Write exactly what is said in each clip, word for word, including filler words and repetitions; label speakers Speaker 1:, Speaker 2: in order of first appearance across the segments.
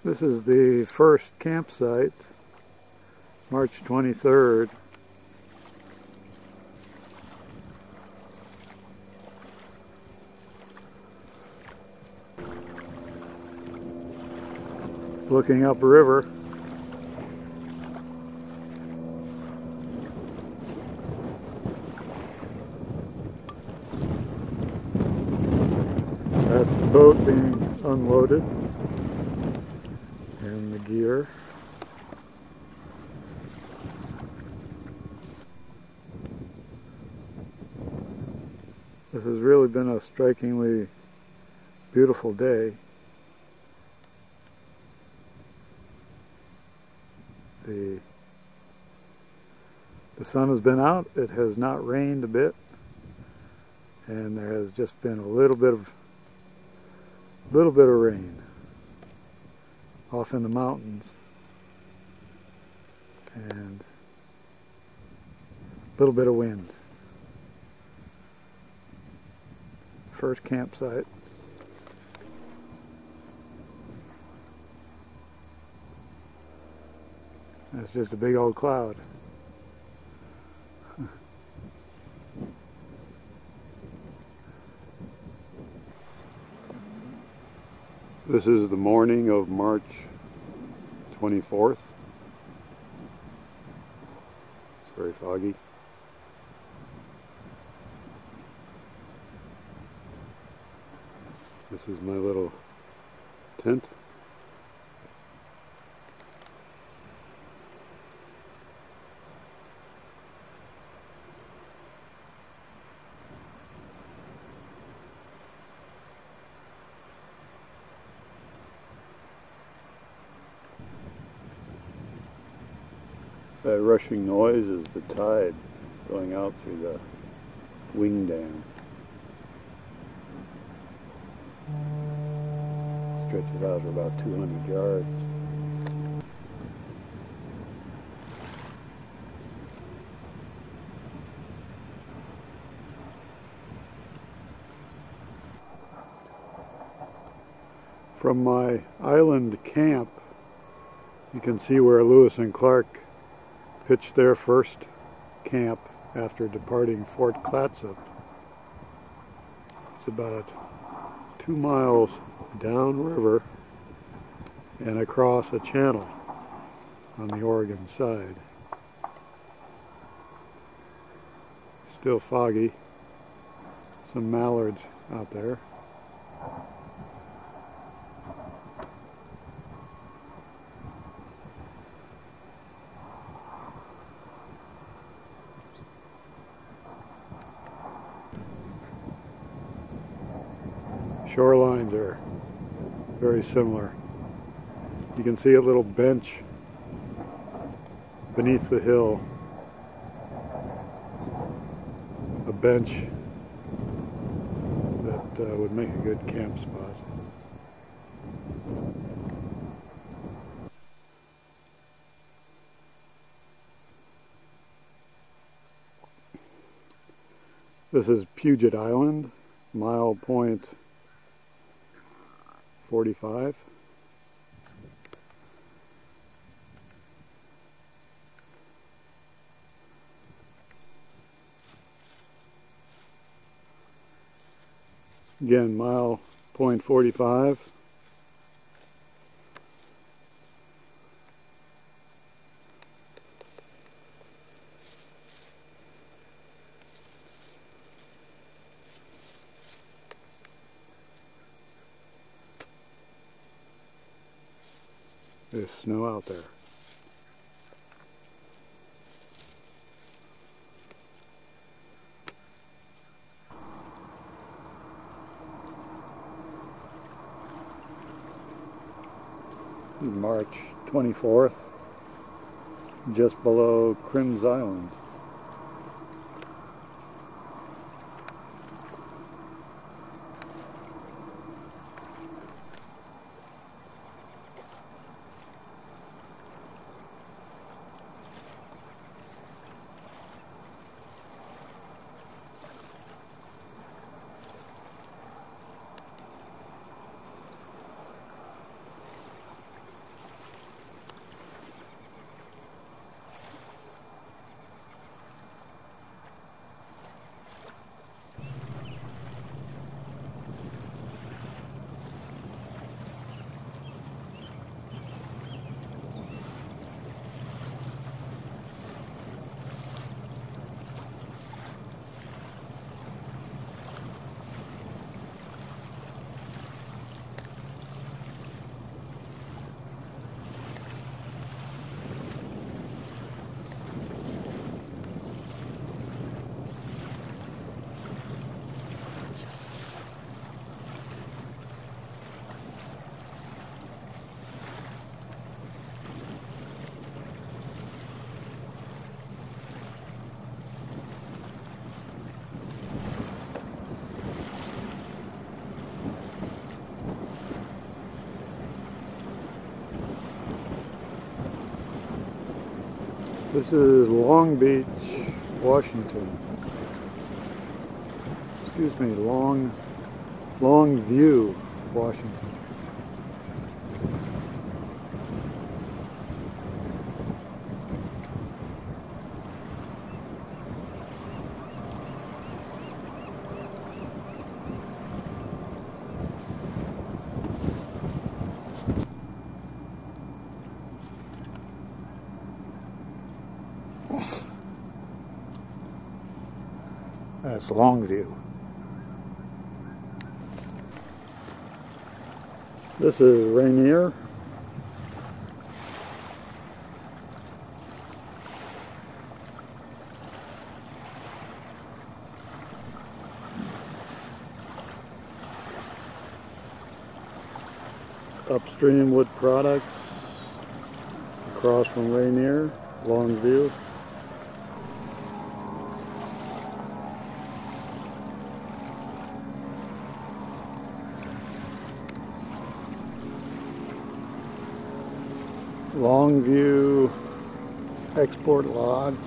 Speaker 1: This is the first campsite, March twenty-third. Looking upriver. That's the boat being unloaded and the gear. This has really been a strikingly beautiful day. The, the sun has been out, it has not rained a bit, and there has just been a little bit of little bit of rain off in the mountains and a little bit of wind. First campsite. That's just a big old cloud. This is the morning of March twenty-fourth. It's very foggy. This is my little tent. That rushing noise is the tide going out through the wing dam. Stretches out for about two hundred yards. From my island camp, you can see where Lewis and Clark pitched their first camp after departing Fort Clatsop. It's about two miles downriver and across a channel on the Oregon side. Still foggy. Some mallards out there. Shorelines are very similar. You can see a little bench beneath the hill. A bench that uh, would make a good camp spot. This is Puget Island, mile point forty-five. Again, mile point forty-five. There's snow out there. March twenty-fourth, just below Crims Island. This is Long Beach, Washington. Excuse me, Long, Long View, Washington. That's Longview. This is Rainier. Upstream Wood Products across from Rainier, Longview. Longview Export Logs.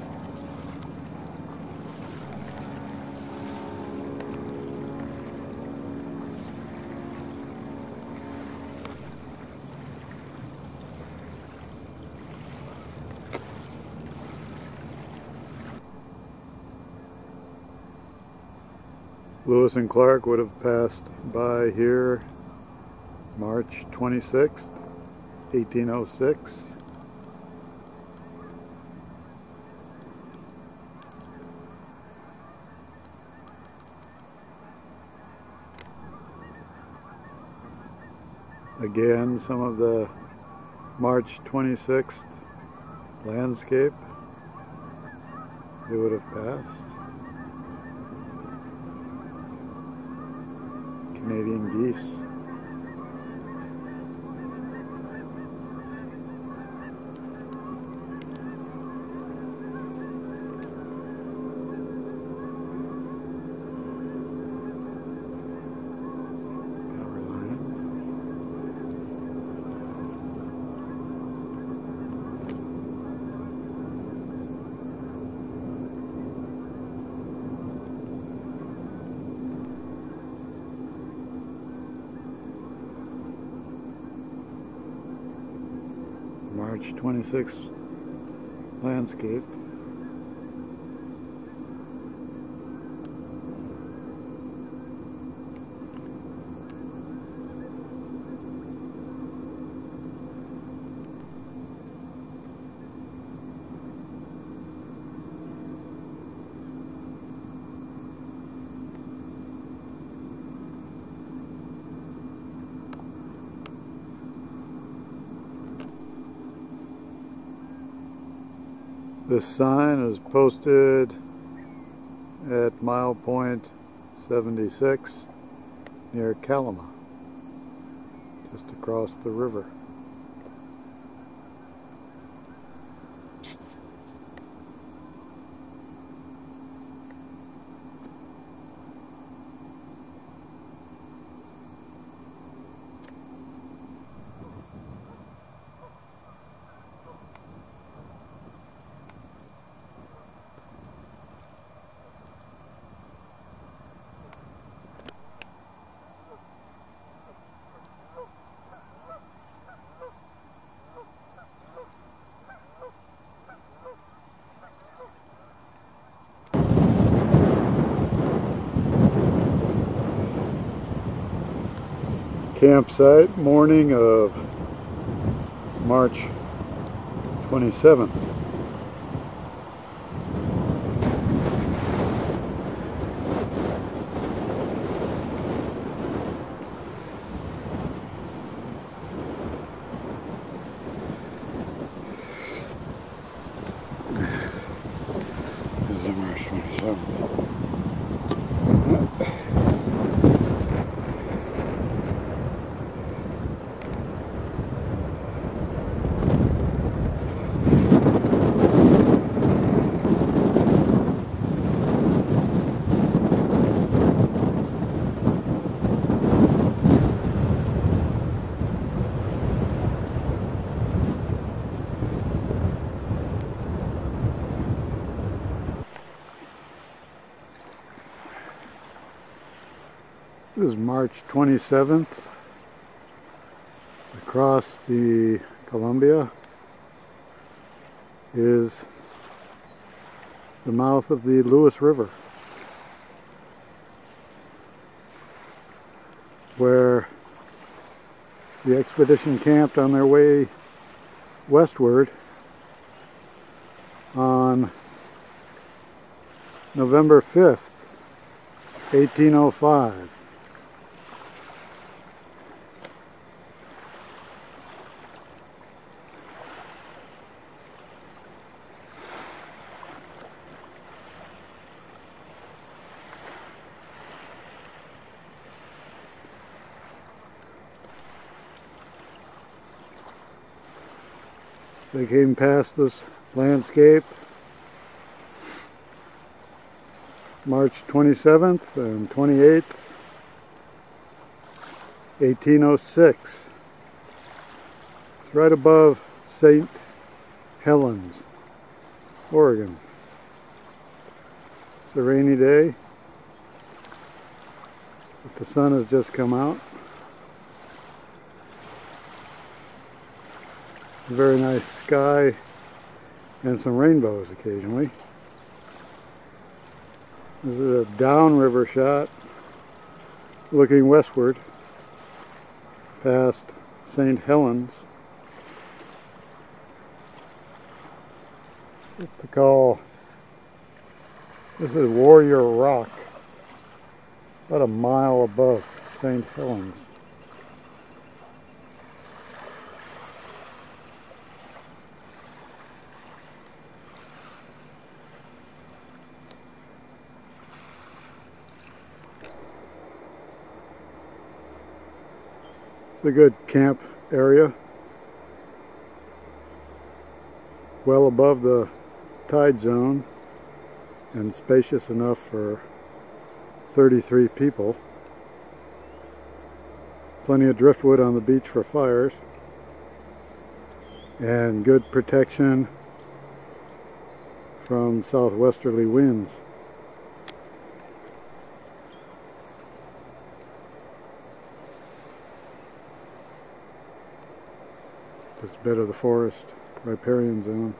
Speaker 1: Lewis and Clark would have passed by here March twenty-sixth, eighteen oh six. Again, some of the March twenty-sixth landscape they would have passed. Canadian geese. March twenty-sixth landscape. This sign is posted at mile point seventy-six near Kalama, just across the river. Campsite, morning of March twenty-seventh. This is March twenty-seventh. It is March twenty-seventh. Across the Columbia is the mouth of the Lewis River, where the expedition camped on their way westward on November fifth, eighteen oh five. They came past this landscape March twenty-seventh and twenty-eighth, eighteen oh six. It's right above Saint Helens, Oregon. It's a rainy day, but the sun has just come out. Very nice sky and some rainbows occasionally. This is a downriver shot looking westward past Saint Helens. What to call, this is Warrior Rock, about a mile above Saint Helens. It's a good camp area, well above the tide zone and spacious enough for thirty-three people. Plenty of driftwood on the beach for fires and good protection from southwesterly winds. This bit of the forest, riparian zone.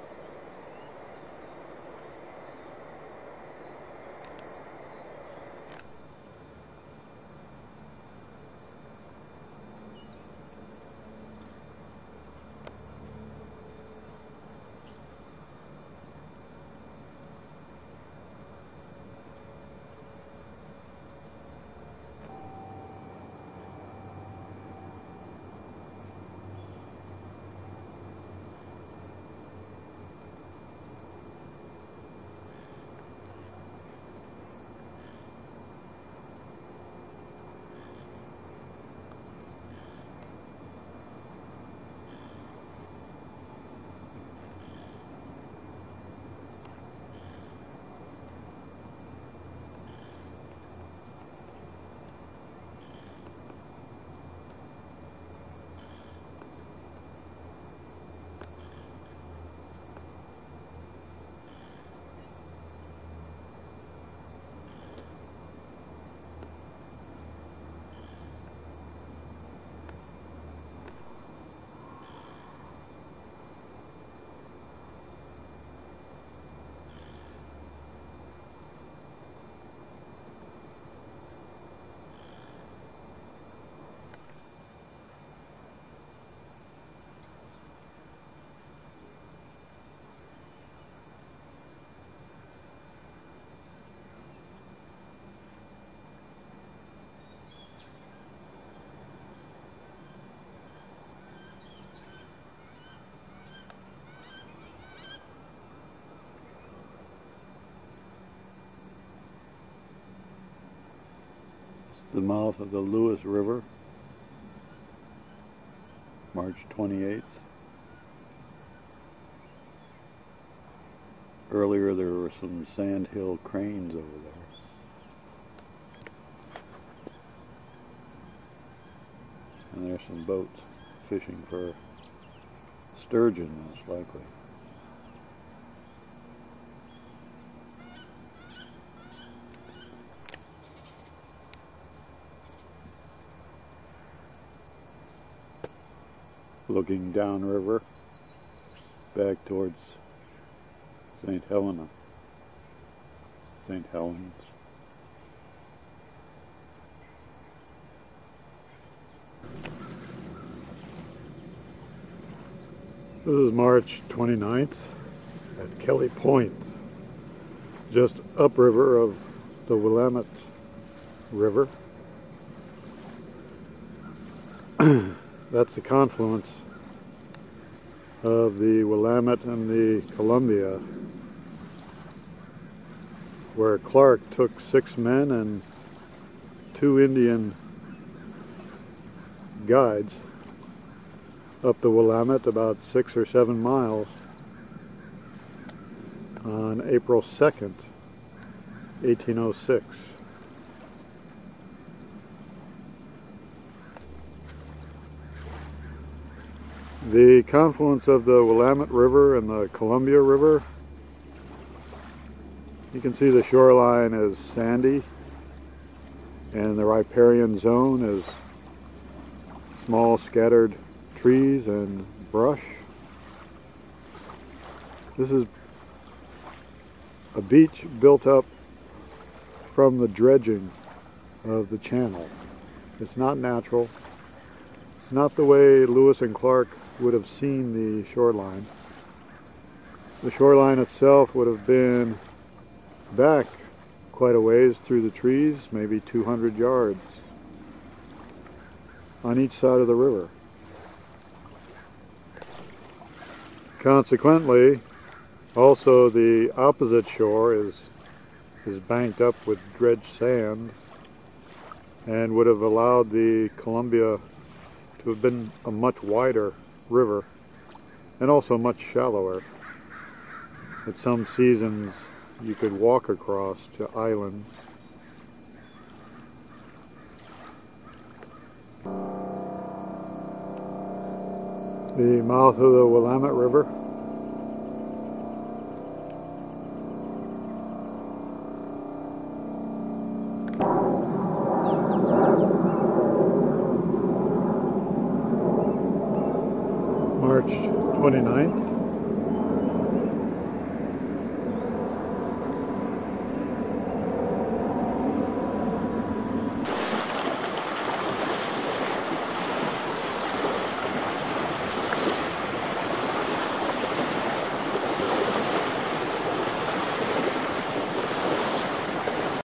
Speaker 1: The mouth of the Lewis River, March twenty-eighth. Earlier there were some sandhill cranes over there. And there's some boats fishing for sturgeon, most likely.
Speaker 2: looking downriver back towards Saint Helena, Saint Helens.
Speaker 1: This is March twenty-ninth at Kelly Point, just upriver of the Willamette River. That's the confluence of the Willamette and the Columbia, where Clark took six men and two Indian guides up the Willamette about six or seven miles on April second, eighteen oh six. The confluence of the Willamette River and the Columbia River, you can see the shoreline is sandy and the riparian zone is small scattered trees and brush. This is a beach built up from the dredging of the channel. It's not natural. It's not the way Lewis and Clark would have seen the shoreline. The shoreline itself would have been back quite a ways through the trees, maybe two hundred yards on each side of the river. Consequently, also the opposite shore is is banked up with dredged sand and would have allowed the Columbia to have been a much wider river and also much shallower. At some seasons you could walk across to islands. The mouth of the Willamette River. March twenty-ninth.